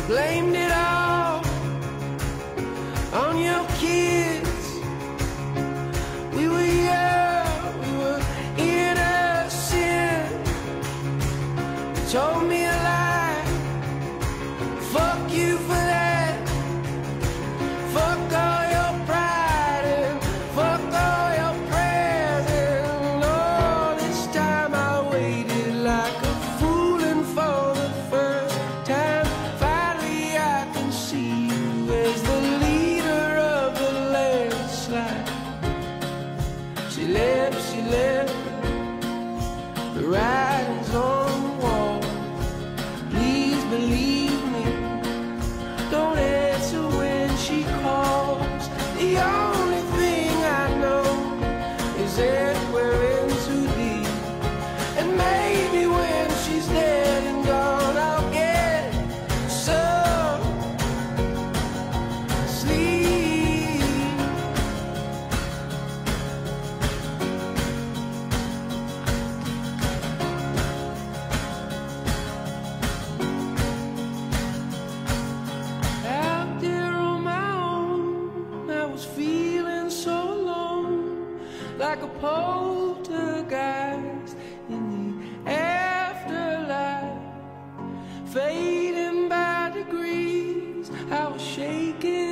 blamed it all on your kids. We were young, we were innocent. You told me a lie, fuck you for that. Fuck all your pride and fuck all your prayers. And all this time I waited like a fool, and for the first time finally I can see you as the leader of the landslide. She left, the writing's on the wall. Please believe me, don't answer when she calls. The only thing I know is that we're in too deep. And maybe when she's dead and gone, I'll get some sleep. Out there on my own, I was feeling so alone, like a poltergeist in the afterlife, fading by degrees. I was shaking